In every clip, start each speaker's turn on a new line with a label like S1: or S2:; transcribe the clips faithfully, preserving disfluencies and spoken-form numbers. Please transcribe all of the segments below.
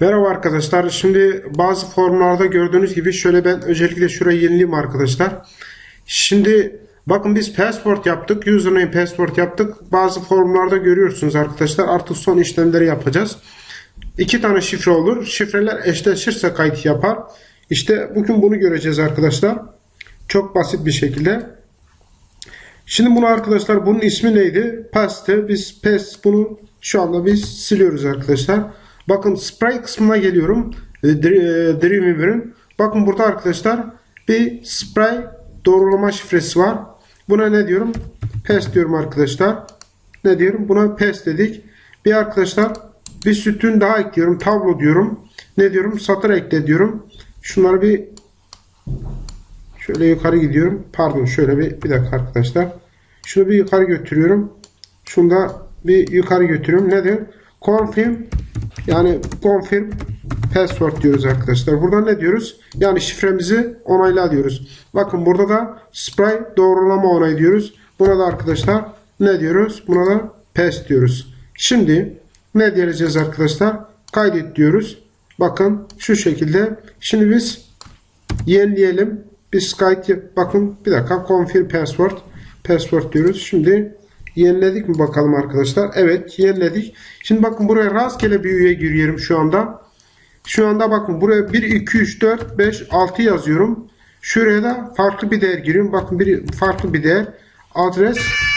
S1: Merhaba arkadaşlar. Şimdi bazı formlarda gördüğünüz gibi şöyle ben özellikle şurayı yenileyim arkadaşlar. Şimdi bakın biz passport yaptık. Username passport yaptık. Bazı formlarda görüyorsunuz arkadaşlar. Artık son işlemleri yapacağız. İki tane şifre olur. Şifreler eşleşirse kayıt yapar. İşte bugün bunu göreceğiz arkadaşlar. Çok basit bir şekilde. Şimdi bunu arkadaşlar, bunun ismi neydi? Paste. Biz paste bunu şu anda biz siliyoruz arkadaşlar. Bakın spray kısmına geliyorum. Dreamweaver'ın. Bakın burada arkadaşlar bir spray doğrulama şifresi var. Buna ne diyorum? Paste diyorum arkadaşlar. Ne diyorum? Buna paste dedik. Bir arkadaşlar bir sütun daha ekliyorum. Tablo diyorum. Ne diyorum? Satır ekle diyorum. Şunları bir şöyle yukarı gidiyorum. Pardon, şöyle bir, bir dakika arkadaşlar. Şunu bir yukarı götürüyorum. Şunu da bir yukarı götürüyorum. Nedir? Confirm, yani confirm password diyoruz arkadaşlar. Burada ne diyoruz? Yani şifremizi onayla diyoruz. Bakın burada da spray doğrulama onay diyoruz. Buna da arkadaşlar ne diyoruz? Buna da paste diyoruz. Şimdi ne diyeceğiz arkadaşlar? Kaydet diyoruz. Bakın şu şekilde. Şimdi biz yenileyelim. Biz kayıt, bakın bir dakika, confirm password password diyoruz. Şimdi yeniledik mi bakalım arkadaşlar? Evet, yeniledik. Şimdi bakın buraya rastgele bir üye giriyorum şu anda. Şu anda bakın buraya bir, iki, üç, dört, beş, altı yazıyorum. Şuraya da farklı bir değer giriyorum. Bakın bir farklı bir değer. Adres.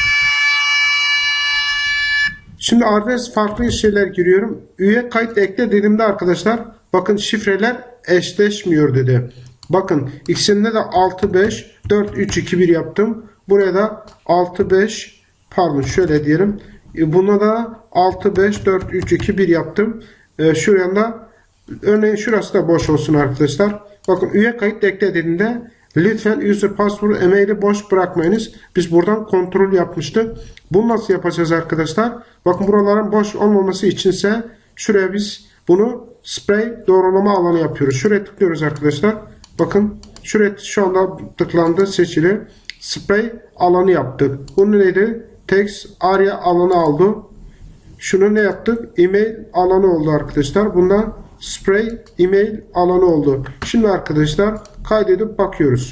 S1: Şimdi adres farklı şeyler giriyorum. Üye kayıt ekle dediğimde arkadaşlar bakın şifreler eşleşmiyor dedi. Bakın ikisinde de altı, beş, dört, üç, iki, bir yaptım. Buraya da altı, beş, pardon şöyle diyelim. Buna da altı, beş, dört, üç, iki, bir yaptım. Ee, şuraya da örneğin şurası da boş olsun arkadaşlar. Bakın üye kayıt ekle dediğinde lütfen user password emaili boş bırakmayınız. Biz buradan kontrol yapmıştık. Bunu nasıl yapacağız arkadaşlar? Bakın buraların boş olmaması içinse şuraya biz bunu spray doğrulama alanı yapıyoruz. Şuraya tıklıyoruz arkadaşlar. Bakın şuraya şu anda tıklandı, seçili. Spray alanı yaptık. Bunu neydi? Text area alanı aldı. Şunu ne yaptık? Email alanı oldu arkadaşlar. Bunda spray email alanı oldu. Şimdi arkadaşlar kaydedip bakıyoruz.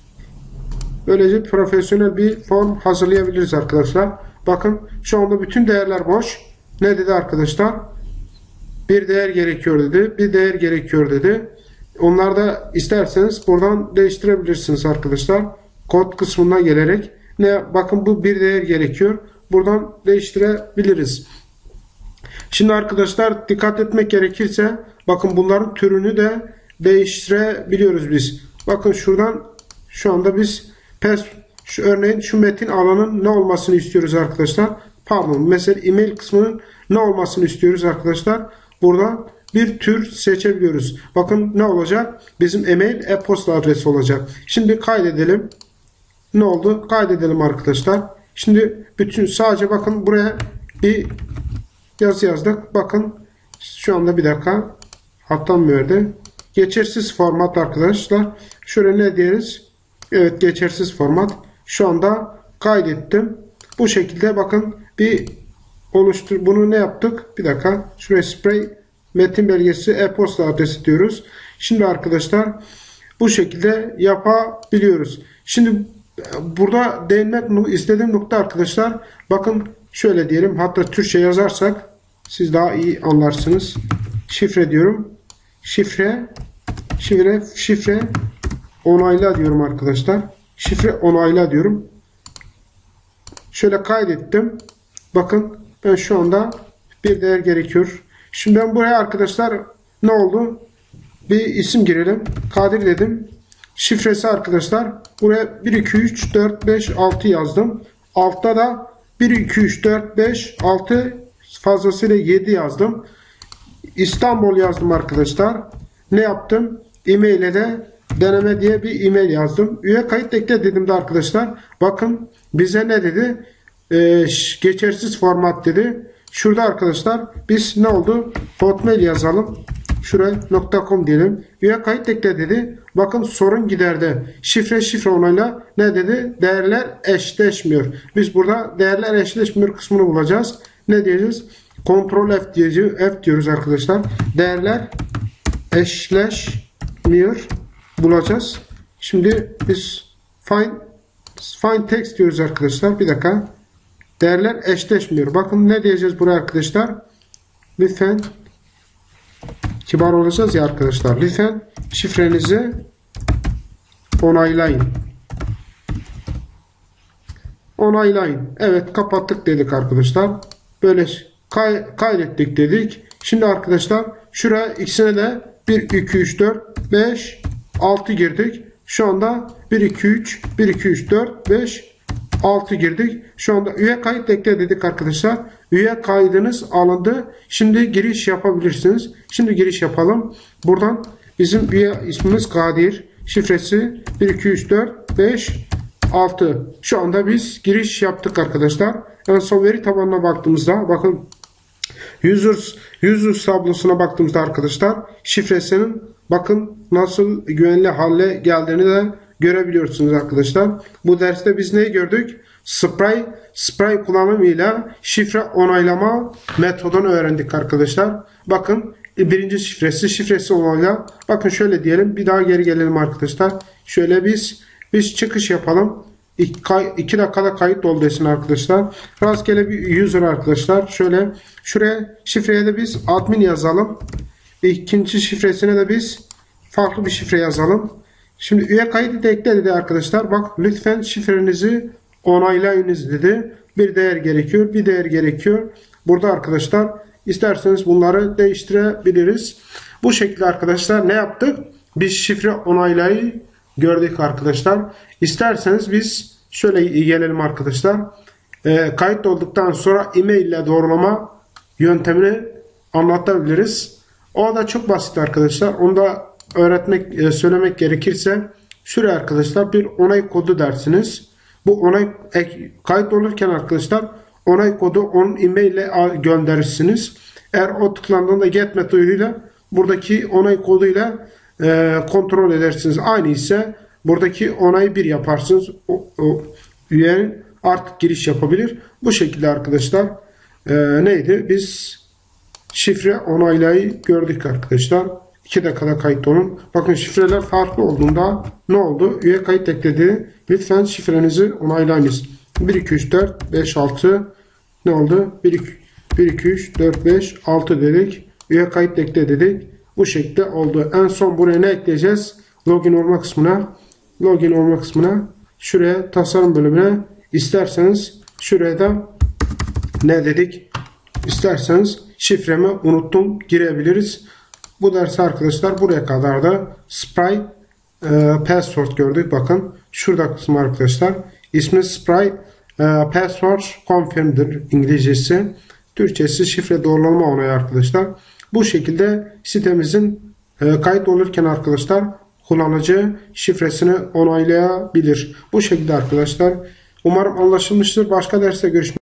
S1: Böylece profesyonel bir form hazırlayabiliriz arkadaşlar. Bakın şu anda bütün değerler boş. Ne dedi arkadaşlar? Bir değer gerekiyor dedi. Bir değer gerekiyor dedi. Onları da isterseniz buradan değiştirebilirsiniz arkadaşlar. Kod kısmına gelerek ne, bakın bu bir değer gerekiyor. Buradan değiştirebiliriz. Şimdi arkadaşlar dikkat etmek gerekirse bakın bunların türünü de değiştirebiliyoruz biz. Bakın şuradan şu anda biz pes, şu örneğin şu metin alanın ne olmasını istiyoruz arkadaşlar. Pardon, mesela email kısmının ne olmasını istiyoruz arkadaşlar. Buradan bir tür seçebiliyoruz. Bakın ne olacak? Bizim email e-posta adresi olacak. Şimdi kaydedelim. Ne oldu? Kaydedelim arkadaşlar. Şimdi bütün sadece bakın buraya bir yazı yazdık. Bakın şu anda bir dakika hattam mı verdi? Geçersiz format arkadaşlar. Şöyle ne diyeriz? Evet, geçersiz format. Şu anda kaydettim. Bu şekilde bakın bir oluştur. Bunu ne yaptık? Bir dakika. Şuraya spray metin belgesi e-posta adresi diyoruz. Şimdi arkadaşlar bu şekilde yapabiliyoruz. Şimdi burada değinmek istediğim nokta arkadaşlar, bakın şöyle diyelim, hatta Türkçe yazarsak siz daha iyi anlarsınız. Şifre diyorum. Şifre şifre şifre onayla diyorum arkadaşlar. Şifre onayla diyorum. Şöyle kaydettim. Bakın ben şu anda bir değer gerekiyor. Şimdi ben buraya arkadaşlar ne oldu? Bir isim girelim. Kadir dedim. Şifresi arkadaşlar buraya bir, iki, üç, dört, beş, altı yazdım. Altta da bir, iki, üç, dört, beş, altı fazlasıyla yedi yazdım. İstanbul yazdım arkadaşlar. Ne yaptım? E-mail'e de deneme diye bir e-mail yazdım. Üye kayıt ekle dedim de arkadaşlar. Bakın bize ne dedi? Ee, geçersiz format dedi. Şurada arkadaşlar biz ne oldu? Hotmail yazalım. Şuraya .com diyelim. Üye kayıt ekle dedi. Bakın sorun giderdi. Şifre şifre onayla ne dedi? Değerler eşleşmiyor. Biz burada değerler eşleşmiyor kısmını bulacağız. Ne diyeceğiz? Ctrl F diyeceğiz. F diyoruz arkadaşlar. Değerler eşleşmiyor bulacağız. Şimdi biz find find text diyoruz arkadaşlar. Bir dakika. Değerler eşleşmiyor. Bakın ne diyeceğiz buraya arkadaşlar? Lütfen kibar olacağız ya arkadaşlar. Lütfen şifrenizi onaylayın. Onaylayın. Evet, kapattık dedik arkadaşlar. Böyle kay kaydettik dedik. Şimdi arkadaşlar şuraya ikisine de bir, iki, üç, dört, beş, altı girdik. Şu anda bir, iki, üç, bir, iki, üç, dört, beş, altı girdik. Şu anda üye kayıt ekle dedik arkadaşlar. Üye kaydınız alındı. Şimdi giriş yapabilirsiniz. Şimdi giriş yapalım. Buradan bizim üye ismimiz Kadir. Şifresi bir, iki, üç, dört, beş, altı. Şu anda biz giriş yaptık arkadaşlar. En son veri tabanına baktığımızda bakın users, users tablosuna baktığımızda arkadaşlar şifresinin bakın nasıl güvenli hale geldiğini de görebiliyorsunuz arkadaşlar. Bu derste biz neyi gördük? Spray, spray kullanımıyla şifre onaylama metodunu öğrendik arkadaşlar. Bakın birinci şifresi, şifresi onayla. Bakın şöyle diyelim. Bir daha geri gelelim arkadaşlar. Şöyle biz biz çıkış yapalım. iki dakikada kayıt ol desin arkadaşlar. Rastgele bir user arkadaşlar. Şöyle şuraya şifreye de biz admin yazalım. İkinci şifresine de biz farklı bir şifre yazalım. Şimdi üye kaydı da ekle dedi arkadaşlar. Bak lütfen şifrenizi onaylayınız dedi. Bir değer gerekiyor. Bir değer gerekiyor. Burada arkadaşlar isterseniz bunları değiştirebiliriz. Bu şekilde arkadaşlar ne yaptık? Biz şifre onaylayı gördük arkadaşlar. İsterseniz biz şöyle gelelim arkadaşlar. E, kayıt olduktan sonra e-mail ile doğrulama yöntemini anlatabiliriz. O da çok basit arkadaşlar. Onu da öğretmek, e, söylemek gerekirse şuraya arkadaşlar bir onay kodu dersiniz. Bu onay ek, kayıt olurken arkadaşlar onay kodu onun e-mail ile gönderirsiniz. Eğer o tıklandığında get metoduyla buradaki onay koduyla e, kontrol edersiniz. Aynı ise buradaki onayı bir yaparsınız. O, o üyenin artık giriş yapabilir. Bu şekilde arkadaşlar e, neydi? Biz şifre onaylayı gördük arkadaşlar. iki dakikada kayıt olun. Bakın şifreler farklı olduğunda ne oldu? Üye kayıt ekledi. Lütfen şifrenizi onaylayınız. bir, iki, üç, dört, beş, altı ne oldu? bir, iki, üç, dört, beş, altı dedik. Üye kayıt ekle dedik. Bu şekilde oldu. En son buraya ne ekleyeceğiz? Login olma kısmına. Login olma kısmına. Şuraya tasarım bölümüne. İsterseniz şuraya da ne dedik? İsterseniz şifremi unuttum girebiliriz. Bu dersi arkadaşlar buraya kadar da Spray e, Password gördük. Bakın şurada kısmı arkadaşlar. İsmi Spray e, Password Confirm'dir İngilizcesi. Türkçesi şifre doğrulama onayı arkadaşlar. Bu şekilde sitemizin e, kayıt olurken arkadaşlar kullanıcı şifresini onaylayabilir. Bu şekilde arkadaşlar. Umarım anlaşılmıştır. Başka derste görüşmek üzere.